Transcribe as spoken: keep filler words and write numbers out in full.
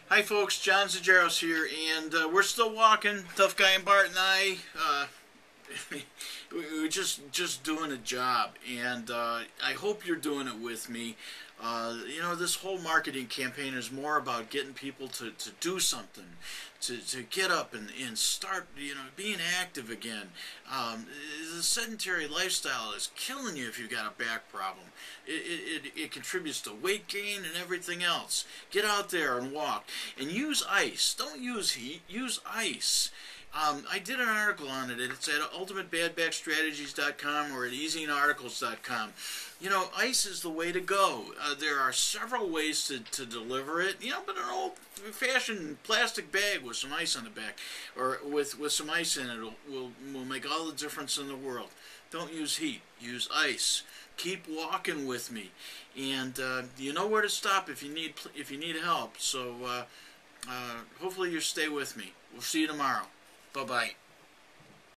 Hi folks, John Zajaros here, and uh, we're still walking. Tough Guy and Bart and I, uh, we're just just doing a job, and uh, I hope you're doing it with me. Uh, you know, this whole marketing campaign is more about getting people to, to do something, to, to get up and, and start, you know, being active again. Um, the sedentary lifestyle is killing you if you've got a back problem. It, it, it contributes to weight gain and everything else. Get out there and walk. And use ice. Don't use heat. Use ice. Um, I did an article on it. It's at ultimate bad back strategies dot com or at easing articles dot com. You know, ice is the way to go. Uh, there are several ways to, to deliver it. You know, but an old-fashioned plastic bag with some ice on the back, or with, with some ice in it, will, will, will make all the difference in the world. Don't use heat. Use ice. Keep walking with me, and uh, you know where to stop if you need if you need help. So uh, uh, hopefully you stay with me. We'll see you tomorrow. Bye-bye.